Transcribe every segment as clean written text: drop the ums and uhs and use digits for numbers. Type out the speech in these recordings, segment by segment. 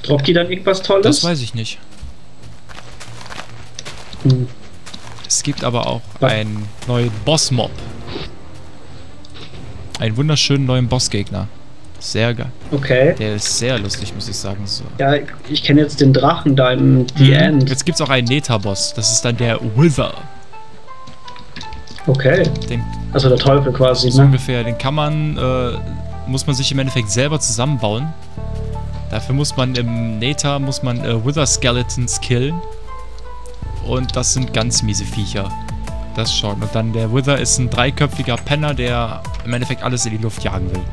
Droppt die dann irgendwas Tolles? Das weiß ich nicht. Hm. Es gibt aber auch einen neuen Boss-Mob. Einen wunderschönen neuen Bossgegner. Sehr geil. Okay. Der ist sehr lustig, muss ich sagen. So. Ja, ich kenne jetzt den Drachen da im The End. Jetzt gibt es auch einen Neta-Boss. Das ist dann der Wither. Okay. Den, Also der Teufel quasi, so ne? ungefähr. Den kann man, muss man sich im Endeffekt selber zusammenbauen. Dafür muss man im Neta, Wither Skeletons killen. Und das sind ganz miese Viecher. Das schon. Und dann der Wither ist ein dreiköpfiger Penner, der im Endeffekt alles in die Luft jagen will.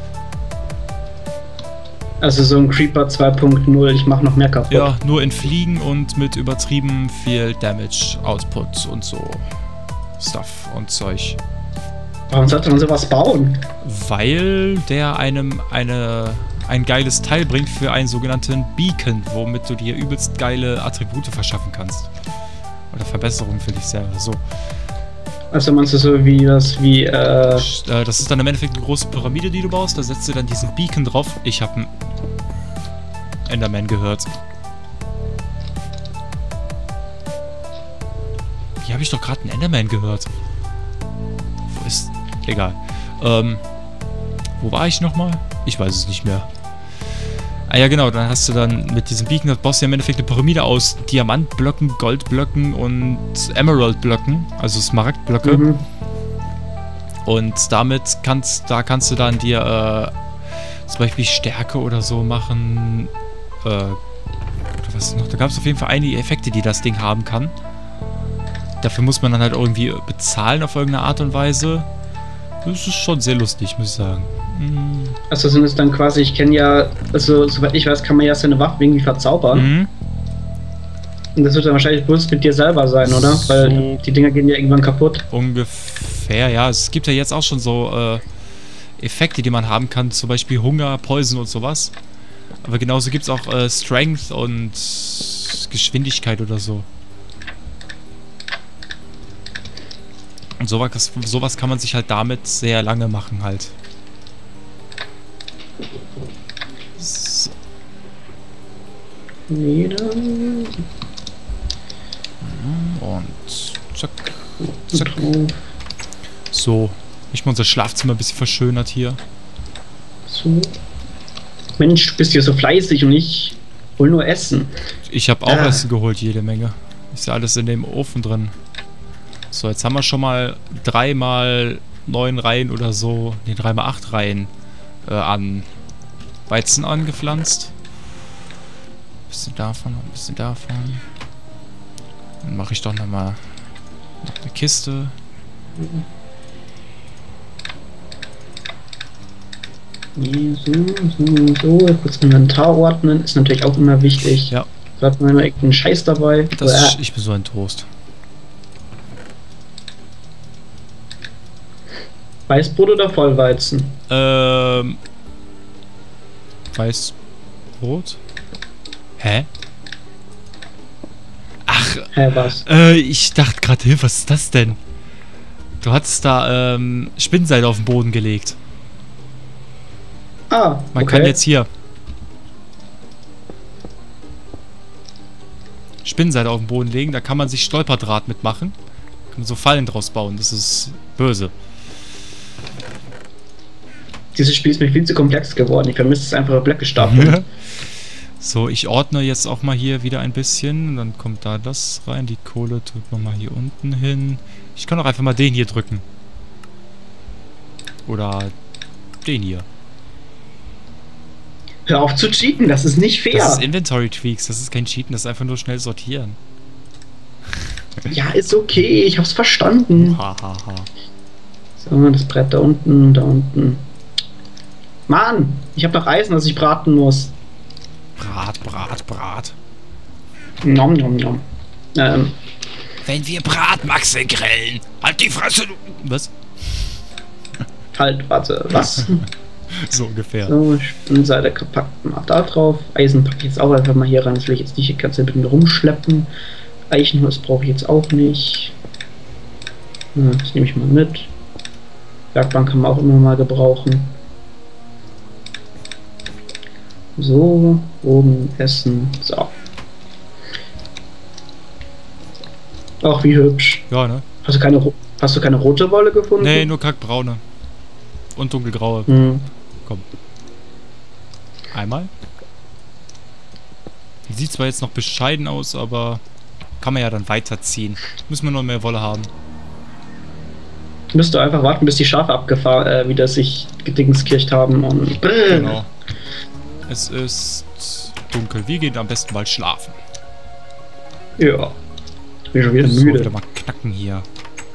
Also so ein Creeper 2.0, ich mache noch mehr kaputt. Ja, nur in Fliegen und mit übertrieben viel Damage, Output und so Stuff und Zeug. Warum sollte man sowas bauen? Weil der einem ein geiles Teil bringt für einen sogenannten Beacon, womit du dir übelst geile Attribute verschaffen kannst. Oder Verbesserungen für dich selber, so. Also meinst du so wie das, Das ist dann im Endeffekt eine große Pyramide, die du baust, da setzt du dann diesen Beacon drauf. Ich habe einen Enderman gehört. Hier habe ich doch gerade einen Enderman gehört. Wo ist... Egal. Wo war ich nochmal? Ich weiß es nicht mehr. Ah ja genau, dann hast du dann mit diesem Beacon, das baust du ja im Endeffekt eine Pyramide aus Diamantblöcken, Goldblöcken und Emeraldblöcken, also Smaragdblöcke. Mhm. Und damit kannst du dann dir zum Beispiel Stärke oder so machen. Oder was noch? Da gab es auf jeden Fall einige Effekte, die das Ding haben kann. Dafür muss man dann halt irgendwie bezahlen auf irgendeine Art und Weise. Das ist schon sehr lustig, muss ich sagen. Also sind es dann quasi, ich kenne ja, also soweit ich weiß, kann man ja seine Waffe irgendwie verzaubern. Mhm. Und das wird dann wahrscheinlich bloß mit dir selber sein, oder? So. Weil die Dinger gehen ja irgendwann kaputt. Ungefähr, ja. Es gibt ja jetzt auch schon so Effekte, die man haben kann, zum Beispiel Hunger, Poison und sowas. Aber genauso gibt es auch Strength und Geschwindigkeit oder so. Und sowas kann man sich halt damit sehr lange machen halt. So. Und zack, zack. So, ich mal unser Schlafzimmer ein bisschen verschönert hier. So. Mensch, du bist hier so fleißig und ich hol nur Essen. Ich habe auch Essen geholt, jede Menge. Ist ja alles in dem Ofen drin. So, jetzt haben wir schon mal 3x9 Reihen oder so, ne 3x8 Reihen an Weizen angepflanzt. Ein bisschen davon, ein bisschen davon. Dann mache ich doch nochmal eine Kiste. So, kurz Inventar ordnen, ist natürlich auch immer wichtig. Ja. Da hat man immer irgendeinen Scheiß dabei. Ich bin so ein Toast. Weißbrot oder Vollweizen? Weißbrot? Hä? Ach, Hä, was? ich dachte gerade, was ist das denn? Du hattest da Spinnseil auf den Boden gelegt. Ah, Man okay. kann jetzt hier Spinnseil auf den Boden legen, da kann man sich Stolperdraht mitmachen. Kann man so Fallen draus bauen, das ist böse. Dieses Spiel ist mir viel zu komplex geworden. Ich vermisse es einfach Blöcke stapeln. So, ich ordne jetzt auch mal hier wieder ein bisschen. Dann kommt da das rein. Die Kohle tut man mal hier unten hin. Ich kann auch einfach mal den hier drücken. Oder den hier. Hör auf zu cheaten, das ist nicht fair. Das ist Inventory Tweaks, das ist kein Cheaten, das ist einfach nur schnell sortieren. Ja, ist okay, ich hab's verstanden. Hahaha. So, das Brett da unten, da unten. Mann, ich habe noch Eisen, das ich braten muss. Brat. Nom, nom, nom. Wenn wir Bratmaxe grillen, halt die Fresse, du... Was? Halt, warte, was? So ungefähr. So, Spinnseite gepackt, mal da drauf. Eisen packe ich jetzt auch einfach mal hier rein. Das will ich jetzt nicht die ganze Zeit mit mir rumschleppen. Eichenholz brauche ich jetzt auch nicht. Ja, das nehme ich mal mit. Werkbank kann man auch immer mal gebrauchen. So, oben essen. So. Ach, wie hübsch. Ja, ne? Hast du keine rote Wolle gefunden? Nee, nur kackbraune. Und dunkelgraue. Hm. Komm. Einmal. Sieht zwar jetzt noch bescheiden aus, aber kann man ja dann weiterziehen. Müssen wir noch mehr Wolle haben. Müsst du einfach warten, bis die Schafe abgefahren, wieder sich gedingskircht haben und... Genau. Es ist dunkel. Wir gehen am besten bald schlafen. Ja. Ich bin schon wieder So, müde. wieder mal knacken hier.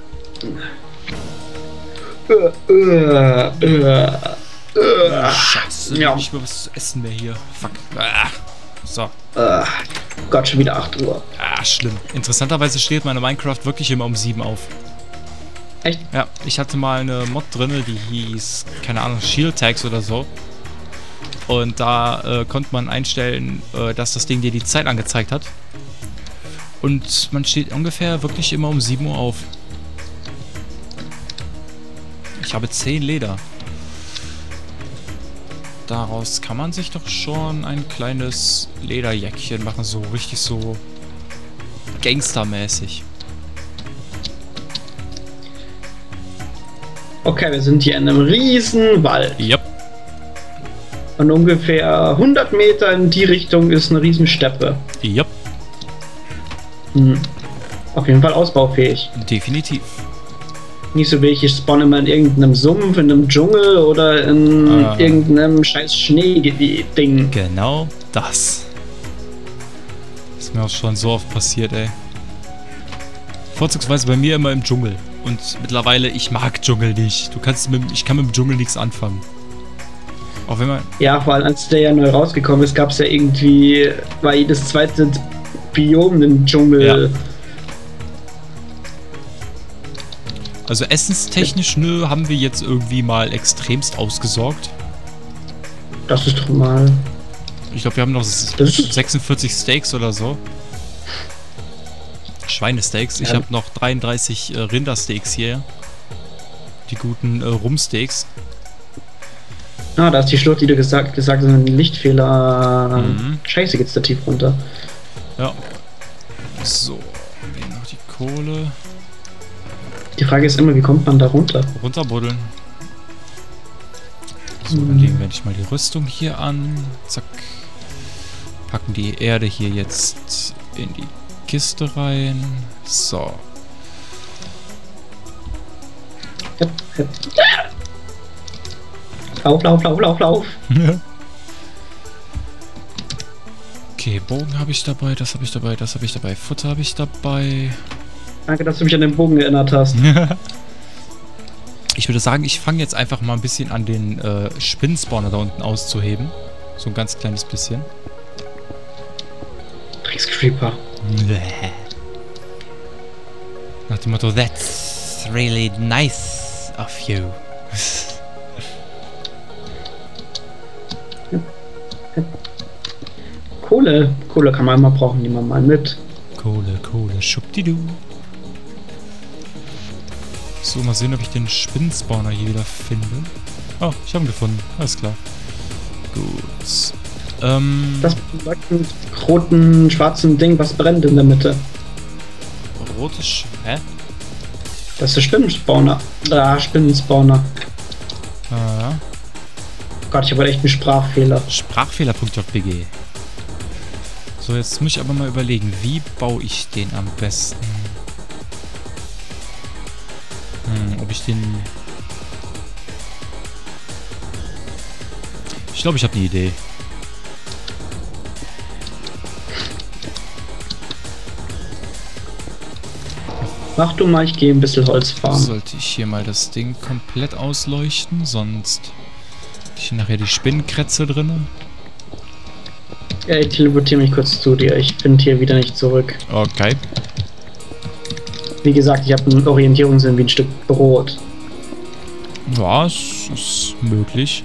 Scheiße, Ja. nicht mehr was zu essen mehr hier. Fuck. So. Gott, schon wieder 8 Uhr. Schlimm. Interessanterweise steht meine Minecraft wirklich immer um 7 auf. Echt? Ja, ich hatte mal eine Mod drin, die hieß, keine Ahnung, Shield Tags oder so. Und da konnte man einstellen, dass das Ding dir die Zeit angezeigt hat. Und man steht ungefähr wirklich immer um 7 Uhr auf. Ich habe 10 Leder. Daraus kann man sich doch schon ein kleines Lederjäckchen machen, so richtig so gangstermäßig. Okay, wir sind hier in einem riesen Wald. Yep. Und ungefähr 100 Meter in die Richtung ist eine riesen Steppe. Yep. Hm. Auf jeden Fall ausbaufähig. Definitiv. Nicht so wie ich spawne immer in irgendeinem Sumpf, in einem Dschungel oder in irgendeinem scheiß Schnee-Ding. Genau das. Ist mir auch schon so oft passiert, ey. Vorzugsweise bei mir immer im Dschungel. Und mittlerweile, ich mag Dschungel nicht. Ich kann mit dem Dschungel nichts anfangen. Auch wenn man... Ja, vor allem als der ja neu rausgekommen ist, gab es ja irgendwie, war jedes zweite Biom im Dschungel. Ja. Also essenstechnisch, nö, haben wir jetzt irgendwie mal extremst ausgesorgt. Das ist doch mal... Ich glaube, wir haben noch 46 Steaks oder so. Schweinesteaks. Ich habe noch 33 Rindersteaks hier. Die guten Rumsteaks. Ah, da ist die Schlucht, die du gesagt hast, ein Lichtfehler. Scheiße, geht's da tief runter. Ja. So, hier noch die Kohle. Die Frage ist immer, wie kommt man da runter? Runterbuddeln. So, dann legen wir endlich mal die Rüstung hier an. Zack. Packen die Erde hier jetzt in die Kiste rein. So. Lauf. Okay, Bogen habe ich dabei, das habe ich dabei, das habe ich dabei, Futter habe ich dabei. Danke, dass du mich an den Bogen erinnert hast. Ich würde sagen, ich fange jetzt einfach mal ein bisschen an, den Spinnenspawner da unten auszuheben. So ein ganz kleines bisschen. Dreckscreeper. Nach dem Motto, that's really nice of you. Kohle kann man immer brauchen, nehmen wir mal mit. Kohle, schubdidu. So, mal sehen, ob ich den Spinnenspawner hier wieder finde. Oh, ich habe ihn gefunden. Alles klar. Gut. Das roten, schwarzen Ding, was brennt in der Mitte? Hä? Das ist der Spinnenspawner. Spinnenspawner. Ah. Gott, ich habe echt einen Sprachfehler. Sprachfehler.jpg. So, jetzt muss ich aber mal überlegen, wie baue ich den am besten? Ob ich den... Ich glaube, ich habe eine Idee. Mach du mal, ich gehe ein bisschen Holz farmen. Sollte ich hier mal das Ding komplett ausleuchten, sonst habe ich hier nachher die Spinnenkrätze drin. Ja, ich teleportiere mich kurz zu dir. Ich finde hier wieder nicht zurück. Okay. Wie gesagt, ich habe einen Orientierungssinn wie ein Stück Brot. Ja, es ist möglich.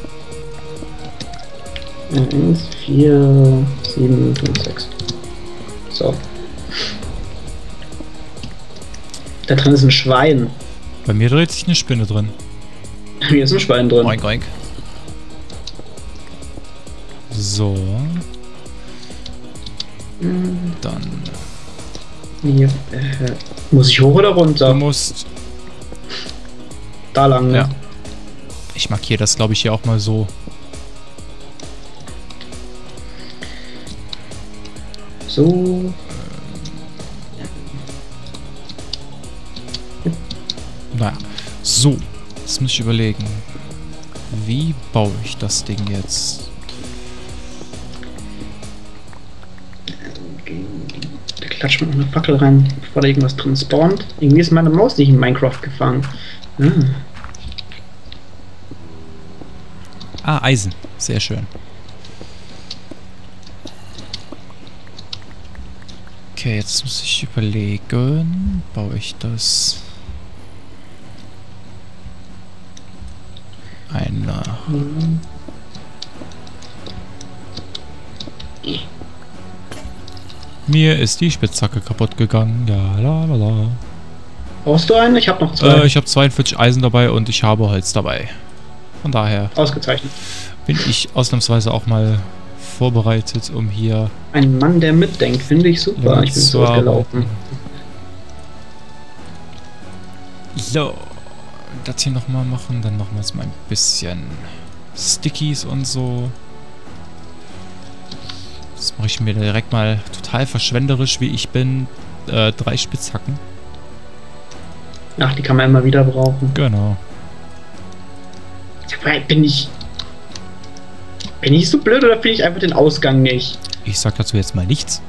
1, 4, 7, 5, 6. So. Da drin ist ein Schwein. Bei mir dreht sich eine Spinne drin. Hier ist ein Schwein drin. Oink, oink. So. Dann. Hier, muss ich hoch oder runter? Du musst. Da lang, ne? Ja. Ich markiere das, glaube ich, hier auch mal so. So. Naja. So. Jetzt muss ich überlegen. Wie baue ich das Ding jetzt? Da klatscht man noch eine Fackel rein, bevor da irgendwas drin spawnt. Irgendwie ist meine Maus nicht in Minecraft gefangen. Eisen. Sehr schön. Okay, jetzt muss ich überlegen. Baue ich das? Mir ist die Spitzhacke kaputt gegangen. Ja, la la la. Brauchst du einen? Ich habe noch zwei. Ich habe 42 Eisen dabei und ich habe Holz dabei. Von daher Ausgezeichnet. bin ich ausnahmsweise auch mal vorbereitet, um hier... Ein Mann, der mitdenkt, finde ich super. Ich bin zurückgelaufen. So. Das hier nochmal machen. Dann nochmals mal ein bisschen Stickies und so. Das mache ich mir direkt mal total verschwenderisch, wie ich bin. 3 Spitzhacken. Ach, die kann man immer wieder brauchen. Genau. Bin ich so blöd oder finde ich einfach den Ausgang nicht? Ich sag dazu jetzt mal nichts.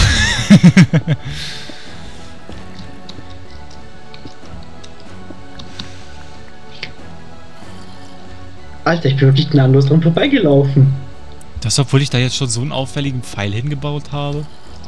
Alter, ich bin wirklich gnadenlos dran vorbeigelaufen. Das, obwohl ich da jetzt schon so einen auffälligen Pfeil hingebaut habe.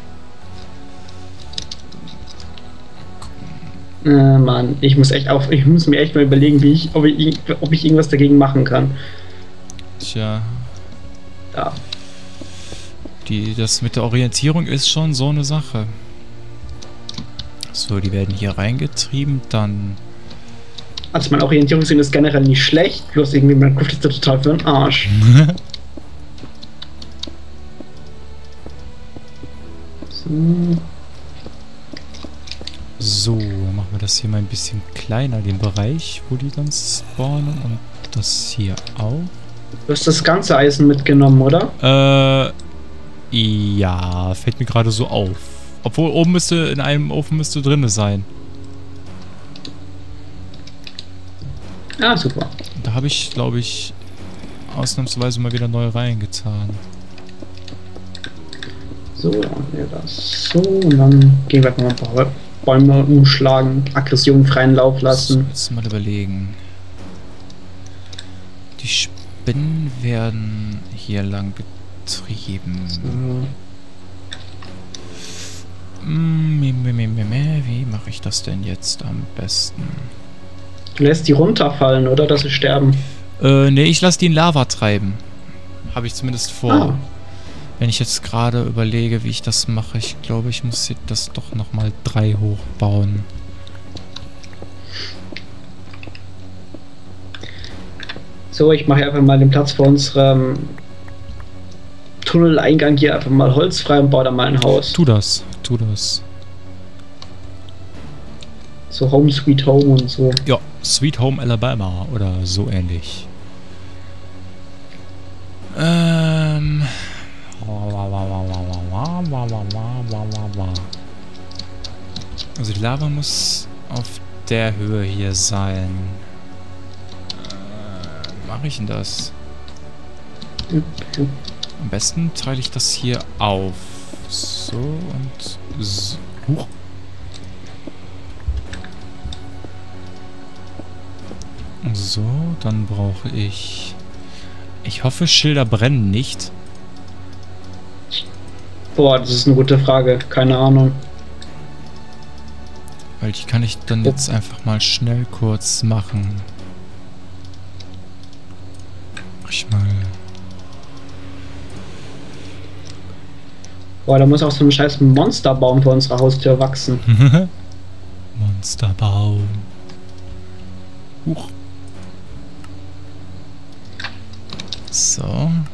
Mann, ich muss mir echt mal überlegen, ob ich irgendwas dagegen machen kann. Tja. Ja. Das mit der Orientierung ist schon so eine Sache. So, die werden hier reingetrieben, dann... Also mein Orientierungssinn ist generell nicht schlecht, bloß irgendwie mein Kopf ist total für den Arsch. So, machen wir das hier mal ein bisschen kleiner, den Bereich, wo die dann spawnen, und das hier auch. Du hast das ganze Eisen mitgenommen, oder? Ja, fällt mir gerade so auf. Obwohl oben in einem Ofen müsste drin sein. Ah, super. Da habe ich, glaube ich, ausnahmsweise mal wieder neu reingetan. So, dann machen wir das so, und dann gehen wir einfach mal ein paar Bäume umschlagen, Aggression freien Lauf lassen. So, jetzt mal überlegen. Die Spinnen werden hier lang getrieben. So. Wie mache ich das denn jetzt am besten? Du lässt die runterfallen, oder? Dass sie sterben. Nee, ich lasse die in Lava treiben. Habe ich zumindest vor. Ah. Wenn ich jetzt gerade überlege, wie ich das mache, ich glaube, ich muss das doch nochmal 3 hochbauen. So, ich mache einfach mal den Platz vor unserem Tunneleingang hier einfach mal Holz frei und baue da mal ein Haus. Tu das, tu das. So Home Sweet Home und so. Ja, Sweet Home Alabama oder so ähnlich. Also die Lava muss auf der Höhe hier sein. Wie mache ich denn das? Am besten teile ich das hier auf. So und so. Huch. So, dann brauche ich... Ich hoffe, Schilder brennen nicht. Boah, das ist eine gute Frage. Keine Ahnung. Weil die kann ich dann jetzt einfach mal schnell kurz machen. Mach ich mal... Boah, da muss auch so ein scheiß Monsterbaum vor unserer Haustür wachsen. Monsterbaum. Huch. So,